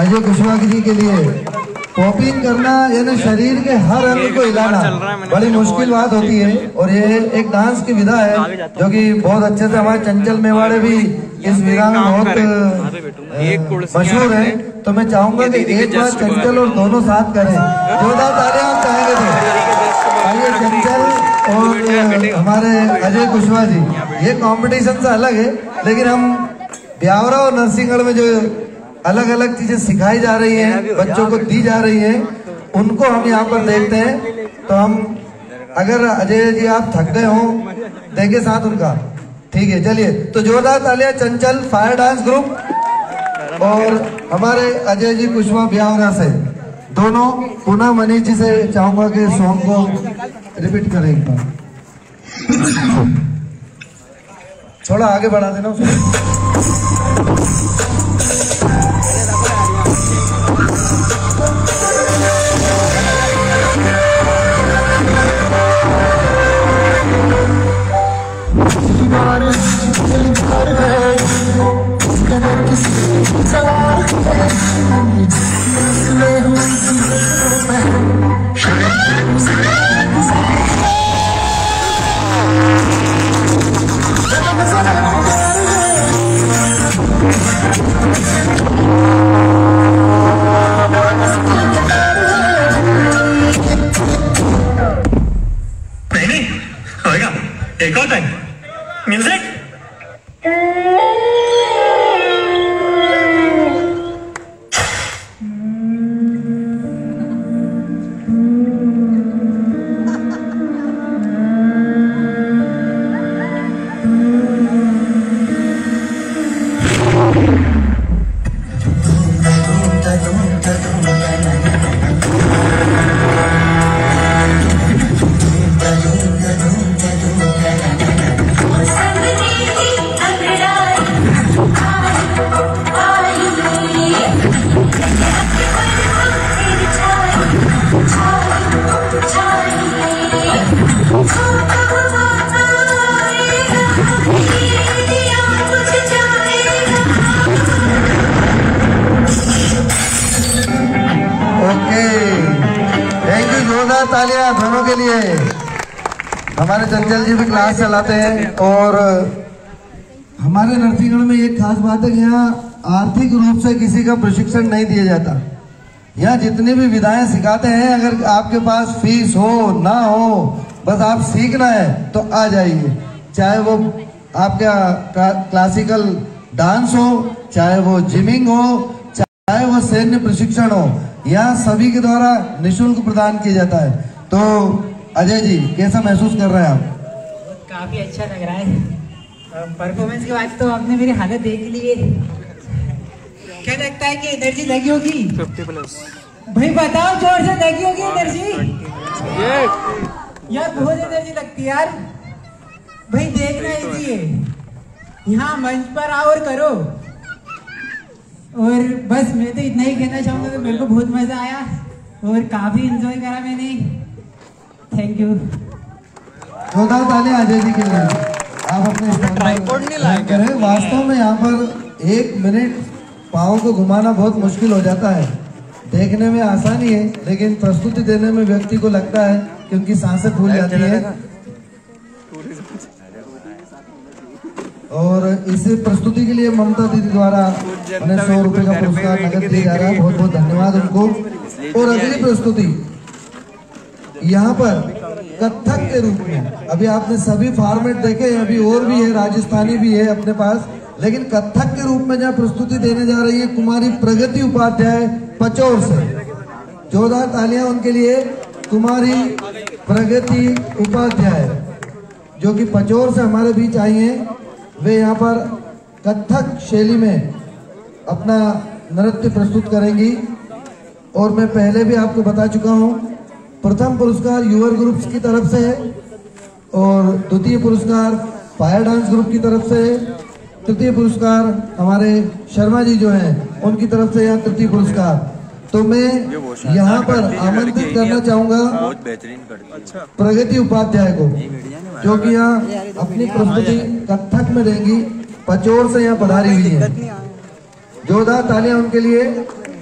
अजय कुशवाहा जी के लिए पॉपिंग करना यानी शरीर के हर अंग को हिलाना बड़ी मुश्किल बात होती है, और ये एक डांस की विधा है जो कि बहुत अच्छे से हमारे चंचल मेवाड़े भी इस विधा में बहुत मशहूर है। तो मैं चाहूंगा कि एक बार चंचल और दोनों साथ करें, जोरदार तालियां आप चाहेंगे तो। आइए चंचल और हमारे अजय कुशवाहा जी, ये कंपटीशन से अलग है, लेकिन हम ब्यावरा और नरसिंहगढ़ में जो अलग अलग चीजें सिखाई जा रही हैं, बच्चों को दी जा रही हैं, उनको हम यहाँ पर देखते हैं। तो हम अगर अजय जी आप थक गए हो देखे साथ उनका, ठीक है चलिए। तो जोरदार तालियां चंचल फायर डांस ग्रुप और हमारे अजय जी कुशवाहा ब्यावरा से, दोनों पुनः मनीष जी से चाहूंगा कि सॉन्ग को रिपीट करें एक बार, थोड़ा आगे बढ़ा देना उसको। एक और टाइम म्यूजिक। तालियां दोनों के लिए। हमारे चंचल जी भी क्लास चलाते हैं, और हमारे नरसिंहगढ़ में एक खास बात है कि यहाँ आर्थिक रूप से किसी का प्रशिक्षण नहीं दिया जाता। यहाँ जितनी भी विधाएं सिखाते हैं, अगर आपके पास फीस हो ना हो, बस आप सीखना है तो आ जाइए। चाहे वो आपका क्लासिकल डांस हो, चाहे वो जिमिंग हो, चाहे वो सैन्य प्रशिक्षण हो, यहाँ सभी के द्वारा निःशुल्क प्रदान किया जाता है। तो अजय जी कैसा महसूस कर रहे हैं आप? काफी अच्छा लग रहा है। परफॉर्मेंस के बाद तो आपने मेरी हालत देख ली है। क्या लगता है कि एनर्जी लगी होगी? 50+ भाई बताओ, जोर से लगी होगी एनर्जी? यार बहुत एनर्जी लगती है यार। भाई देखना इजी है, यहाँ मंच पर आओ और करो। और बस मैं तो इतना ही कहना चाहूंगा कि मेरे को बहुत मजा आया और काफी एंजॉय करा मैंने। Thank you. जोरदार तालियां अजय जी के लिए। आप अपने ट्राइपॉड नहीं लाए। वास्तव में यहाँ पर 1 मिनट पाँव को घुमाना बहुत मुश्किल हो जाता है। देखने में आसानी है, लेकिन प्रस्तुति देने में व्यक्ति को लगता है कि उनकी सांसें फूल जाती है। और इस प्रस्तुति के लिए ममता दीदी द्वारा उन्हें 100 रुपए का पुरस्कार नगद दिया जा रहा है। बहुत बहुत धन्यवाद उनको। और अगली प्रस्तुति यहाँ पर कथक के रूप में, अभी आपने सभी फॉर्मेट देखे, अभी और भी है, राजस्थानी भी है अपने पास, लेकिन कथक के रूप में जहाँ प्रस्तुति देने जा रही है कुमारी प्रगति उपाध्याय पचौर से। जोरदार तालियां उनके लिए। कुमारी प्रगति उपाध्याय जो कि पचौर से हमारे बीच आई हैं, वे यहाँ पर कथक शैली में अपना नृत्य प्रस्तुत करेंगी। और मैं पहले भी आपको बता चुका हूँ, प्रथम पुरस्कार यूवर ग्रुप्स की तरफ से है और द्वितीय पुरस्कार फायर डांस ग्रुप की तरफ से है। तृतीय पुरस्कार हमारे शर्मा जी जो हैं उनकी तरफ से, यहाँ तृतीय पुरस्कार। तो मैं यहाँ पर आमंत्रित करना चाहूँगा प्रगति उपाध्याय को, जो कि यहाँ अपनी प्रस्तुति कथक में देंगी। पचौर से यहाँ पधारी हुई है। जोरदार तालियां उनके लिए।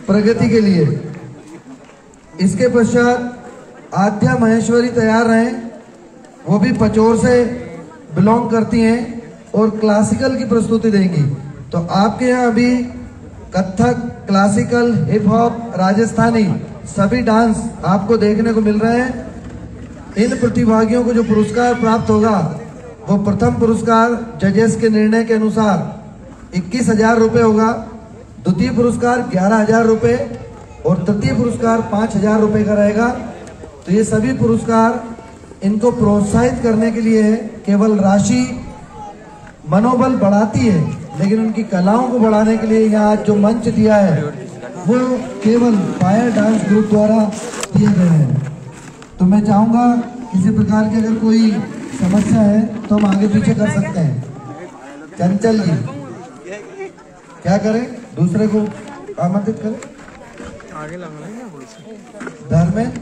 प्रगति के लिए। इसके पश्चात आद्या महेश्वरी तैयार हैं, वो भी पचोर से बिलोंग करती हैं और क्लासिकल की प्रस्तुति देंगी। तो आपके यहाँ अभी Kathak, classical, hip hop, Rajasthani सभी डांस आपको देखने को मिल रहे हैं। इन प्रतिभागियों को जो पुरस्कार प्राप्त होगा वो प्रथम पुरस्कार जजेस के निर्णय के अनुसार 21,000 रुपये होगा, द्वितीय पुरस्कार 11,000 रुपये और तृतीय पुरस्कार 5,000 रुपये का रहेगा। तो ये सभी पुरस्कार इनको प्रोत्साहित करने के लिए है। केवल राशि मनोबल बढ़ाती है, लेकिन उनकी कलाओं को बढ़ाने के लिए यहाँ आज जो मंच दिया है वो केवल फायर डांस ग्रुप द्वारा दिए गए हैं। तो मैं चाहूँगा किसी प्रकार की अगर कोई समस्या है तो हम आगे पीछे कर सकते हैं। चंचल जी क्या करें, दूसरे को आमंत्रित करें आगे लगाना धर्म में।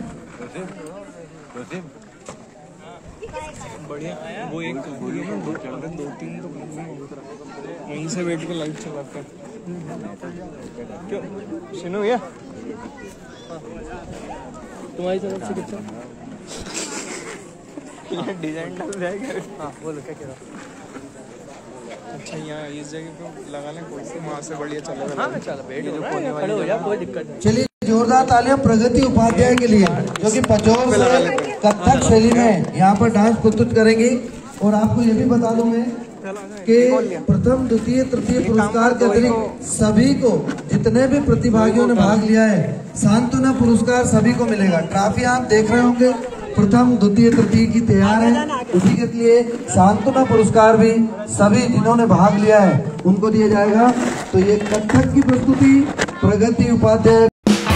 बढ़िया वो एक दो तीन तो वहीं से बैठ के लाइव चलाते हैं। क्यों सुनो भैया तुम्हारी तरफ से कितना डिजाइन डाल जाएगा। हाँ बोलो क्या कह रहा। अच्छा यहाँ इस जगह पे लगा लें कोई से, वहाँ से बढ़िया चलेगा। हाँ चलो बैठ खड़े हो जा, कोई दिक्कत नहीं। चलिए जोरदार तालियां प्रगति उपाध्याय के लिए जो कि पचोर से कथक शैली में यहाँ पर डांस प्रस्तुत करेंगी। और आपको ये भी बता दूं मैं कि प्रथम, द्वितीय, तृतीय पुरस्कार के अतिरिक्त सभी को, जितने भी प्रतिभागियों ने भाग लिया है, सांत्वना पुरस्कार सभी को मिलेगा। ट्रॉफी आप देख रहे होंगे प्रथम, द्वितीय, तृतीय की तैयार है, उसी के लिए सांत्वना पुरस्कार भी सभी जिन्होंने भाग लिया है उनको दिया जाएगा। तो ये कथक की प्रस्तुति प्रगति उपाध्याय।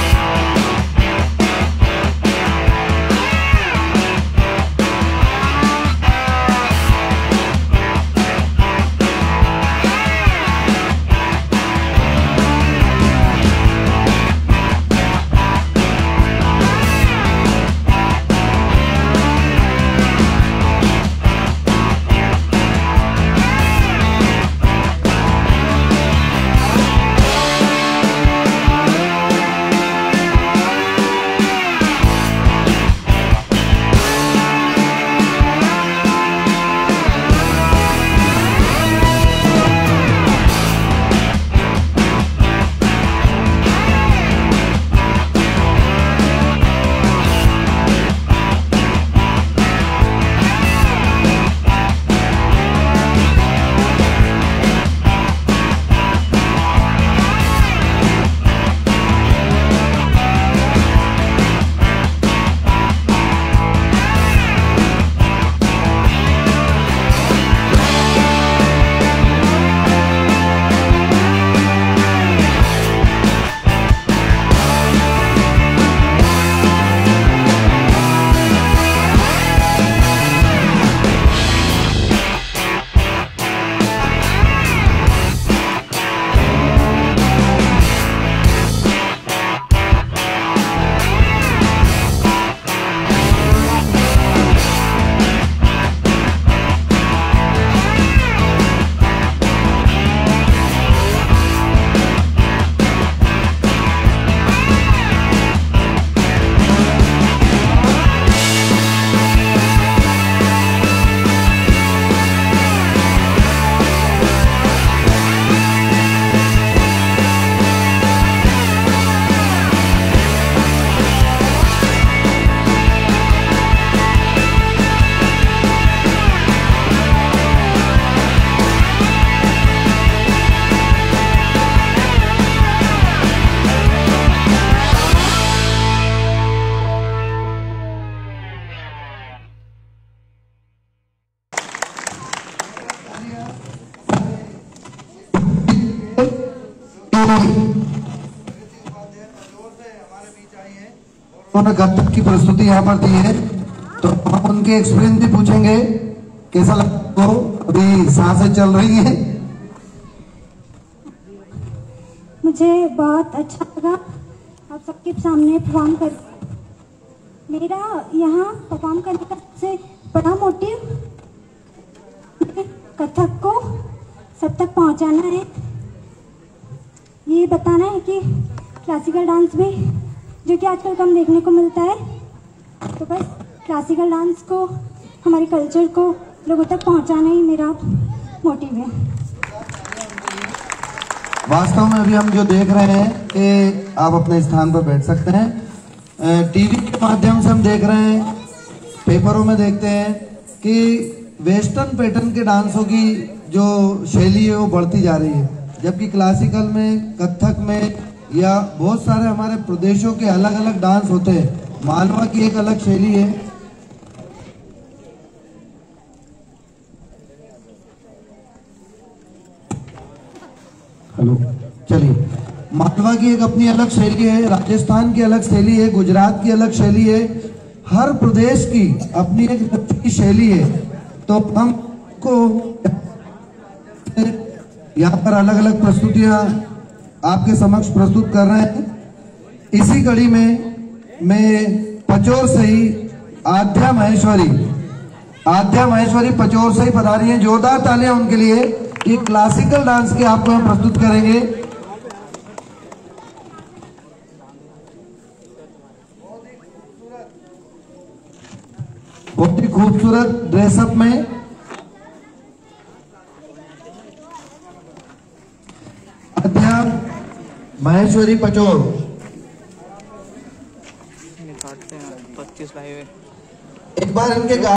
उन्होंने कथक की प्रस्तुति यहाँ पर दी है, तो हम उनके एक्सपीरियंस भी पूछेंगे कैसा लगता हो। अभी सांसें चल रही हैं। मुझे बहुत अच्छा लगा आप सबके सामने परफॉर्म कर। मेरा यहाँ परफॉर्म करने का सबसे बड़ा मोटिव कथक को सब तक पहुँचाना है, ये बताना है कि क्लासिकल डांस भी, जो कि आजकल कम देखने को मिलता है। तो बस क्लासिकल डांस को, हमारे कल्चर को लोगों तक पहुंचाना ही मेरा मोटिव है। वास्तव में अभी हम जो देख रहे हैं कि आप अपने स्थान पर बैठ सकते हैं। टीवी के माध्यम से हम देख रहे हैं, पेपरों में देखते हैं कि वेस्टर्न पैटर्न के डांसों की जो शैली है वो बढ़ती जा रही है, जबकि क्लासिकल में, कथक में या बहुत सारे हमारे प्रदेशों के अलग अलग डांस होते हैं। मालवा की एक अलग शैली है। हेलो, चलिए, मालवा की एक अपनी अलग शैली है, राजस्थान की अलग शैली है, गुजरात की अलग शैली है, हर प्रदेश की अपनी एक नृत्य की शैली है। तो हमको यहाँ पर अलग अलग प्रस्तुतियां आपके समक्ष प्रस्तुत कर रहे हैं। इसी कड़ी में मैं पचौर से ही आद्या महेश्वरी पचौर से ही पधारी हैं। जोरदार तालियां उनके लिए। ये क्लासिकल डांस के आपको हम प्रस्तुत करेंगे। बहुत ही खूबसूरत ड्रेसअप में आद्या महेश्वरी पचौर। काटते हैं 25 लाइव। एक बार इनके